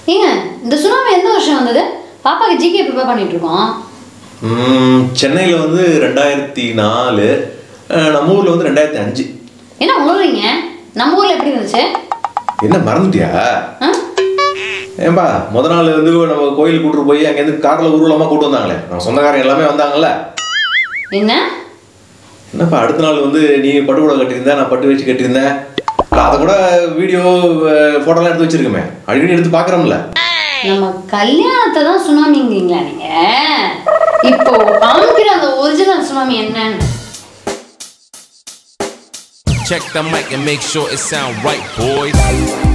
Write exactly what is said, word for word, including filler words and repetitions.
ஏங்க இந்த சுனாமி எந்த வருஷம் வந்தது? பாப்பாக்கு ஜிகே ப்ரிப்பேர் பண்ணிட்டு இருக்கோம். ம் சென்னையில் வந்து ரெண்டாயிரத்தி நாலு, நம்ம ஊரில் வந்து ரெண்டாயிரத்தி அஞ்சு. என்ன உணர்றீங்க? நம்ம ஊரில் எப்படி இருந்துச்சு? என்ன மறந்துட்டியா? ஏன்பா முத நாள் வந்து நம்ம கோயிலுக்கு கூட்டு போய் அங்கேருந்து காரில் ஊர்வலமாக கூட்டு வந்தாங்களே, நம்ம சொந்தக்காரங்க எல்லாமே வந்தாங்கல்ல. என்ன என்னப்பா அடுத்த நாள் வந்து நீ பட்டுக்கூட கட்டியிருந்தேன், நான் பட்டு வச்சு கட்டியிருந்தேன், அதை கூட வீடியோ ஃபோட்டோலாம் எடுத்து வச்சிருக்கோமே, அடிக்கடி எடுத்து பார்க்குறோம்ல. நம்ம கல்யாணத்தை தான் சுனாமிங்கிறீங்களா நீங்க? இப்போ காமிக்கிற அந்த ஒரிஜினல் சுனாமி என்னன்னு check the mic and make sure it sound right, boys.